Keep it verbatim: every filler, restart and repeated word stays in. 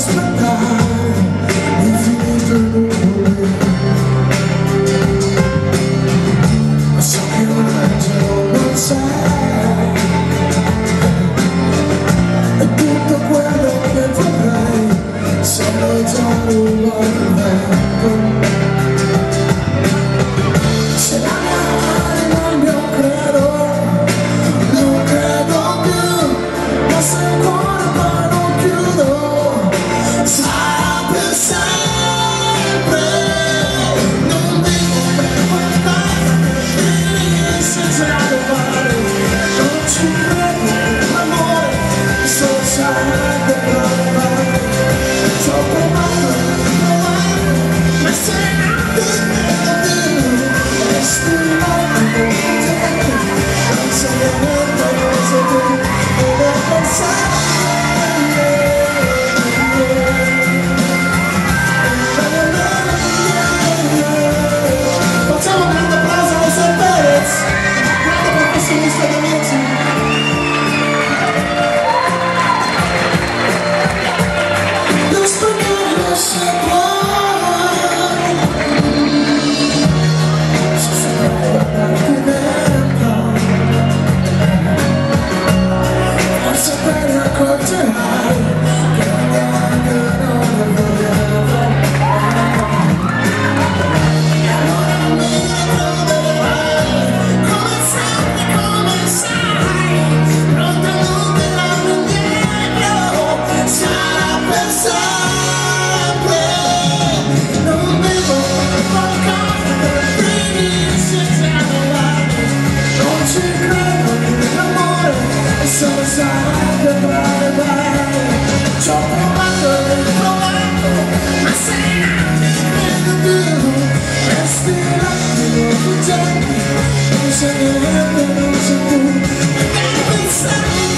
aspettare l'infinito nuvole, ma so che un angelo non sei, e tutto quello che vorrei sono già rubato il vento. Se la mia anima il mio credo, non credo più, ma se il cuore poi non chiudo, sarà per sempre. Non vivo per qualcosa che finisse già domani, non ci credo, l'amore solo sarebbe provare. Ci ho provato e provato, ma se non ti credo più, restiamo con te, non so niente, non so tu, non ho pensato. Facciamo un grande applauso a San Perez, grande professionista di musica. Lo spagnolo si può, se saprai guardarti dentro, forse te ne accorgerai che neanche non lo volevo. E allora non mi ritroverai, come sempre, come sai, pronta a non tirarmi indietro, sarà per sempre. Non vivo per qualcosa che finisse già domani, non ci credo che l'amore è solo sarebbe breve. Ci ho provato e provato, ma se non ti credo più, resti un attimo fuggenti, non sai niente, non sei tu, e devi pensare.